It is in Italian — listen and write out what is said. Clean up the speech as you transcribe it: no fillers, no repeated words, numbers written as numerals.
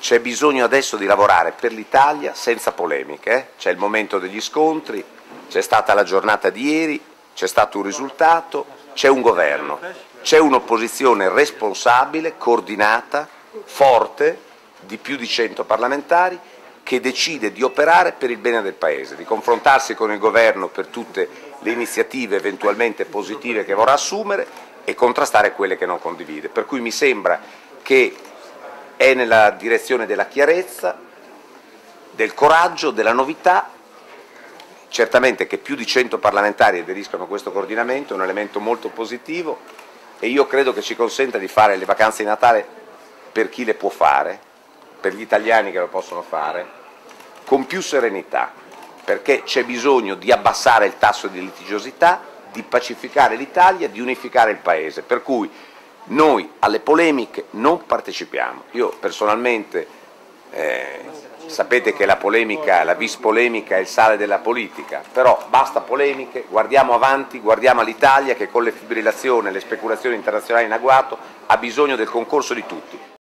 c'è bisogno adesso di lavorare per l'Italia senza polemiche, c'è il momento degli scontri, c'è stata la giornata di ieri, c'è stato un risultato, c'è un governo, c'è un'opposizione responsabile, coordinata, forte, di più di 100 parlamentari, che decide di operare per il bene del Paese, di confrontarsi con il governo per tutte le iniziative eventualmente positive che vorrà assumere e contrastare quelle che non condivide. Per cui mi sembra che è nella direzione della chiarezza, del coraggio, della novità. Certamente che più di 100 parlamentari aderiscono a questo coordinamento è un elemento molto positivo e io credo che ci consenta di fare le vacanze di Natale per chi le può fare, per gli italiani che lo possono fare, con più serenità, perché c'è bisogno di abbassare il tasso di litigiosità, di pacificare l'Italia, di unificare il Paese, per cui noi alle polemiche non partecipiamo. Io personalmente, sapete che la polemica, la vis polemica è il sale della politica, però basta polemiche, guardiamo avanti, guardiamo all'Italia che con le fibrillazioni e le speculazioni internazionali in agguato ha bisogno del concorso di tutti.